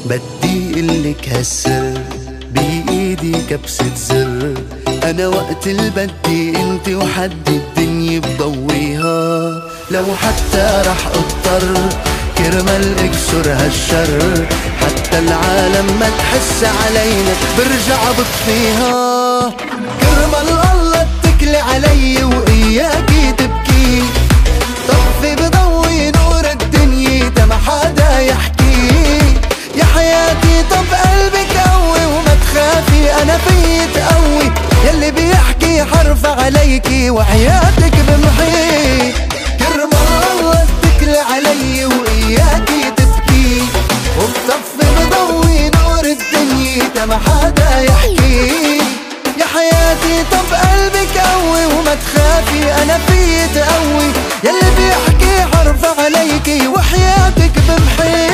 بدي قلك هالسر بإيدي كبسة زر، أنا وقت البدي انت وحد الدنيا بضويها، لو حتى رح اضطر كرمال اكسر هالشر، حتى العالم ما تحس علينا برجع بطفيها، كرمال الله اتكلي علي وإياكي تبكي، طفي بضوي نور الدنيا تما حدا يحكي، يا حياتي طب قلبك قوي وما تخافي انا فيي تقوي، يلي بيحكي حرف عليكي وحياتك بمحي، كرمال الله اتكلي علي وإياكي تبكي، وبطفي بضوي نور الدنيا تما حدا يحكي، يا حياتي طب قلبك قوي وما تخافي انا فيي تقوي، يلي بيحكي حرف عليكي وحياتك بمحي.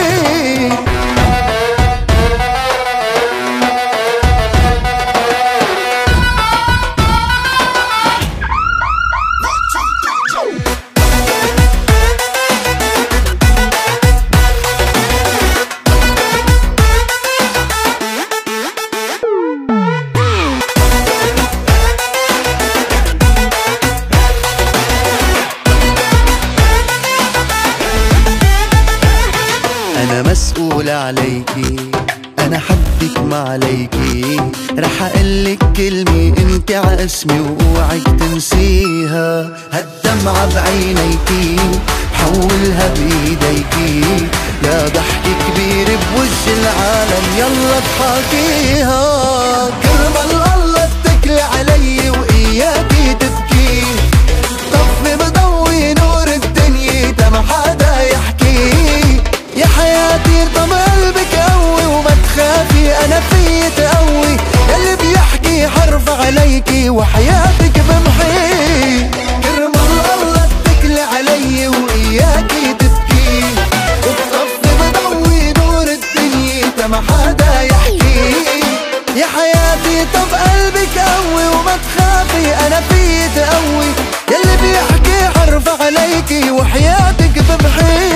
أنا مسؤول عليكي، أنا حدك ما عليكي، رح أقلك كلمة انت عاسمي وأوعك تنسيها، هالدمعة بعينيكي حولها بإيديكي، يا ضحك كبير بوجه العالم يلا اضحكيها، كرمال الله اتكلي علي وإياكي تبكي، طفي بضوي نور الدنيا تما حدا يحكي، يا حياتي طب قلبك قوي وما تخافي انا فيي تقوي، يلي بيحكي حرف عليكي وحياتك بمحي، كرمال الله اتكلي علي وإياكي تبكي، وبطفي بضوي نور الدنيا تما حدا يحكي، يا حياتي طب قلبك قوي وما تخافي انا فيي تقوي، يلي بيحكي حرف عليكي وحياتك بمحي.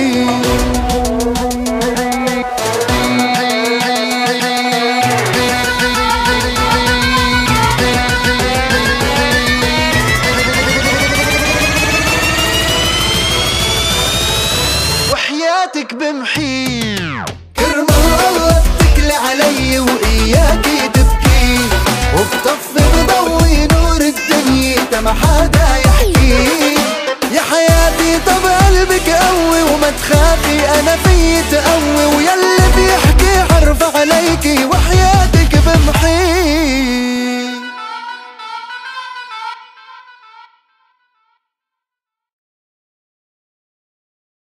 وحياتك بمحي، كرمال الله اتكلي علي وإياكي تبكي، وبطفي بضوي نور الدنيا تما حدا يحكي، يا حياتي طب قلبك قوي وما تخافي انا فيي تقوي، ويلي بيحكي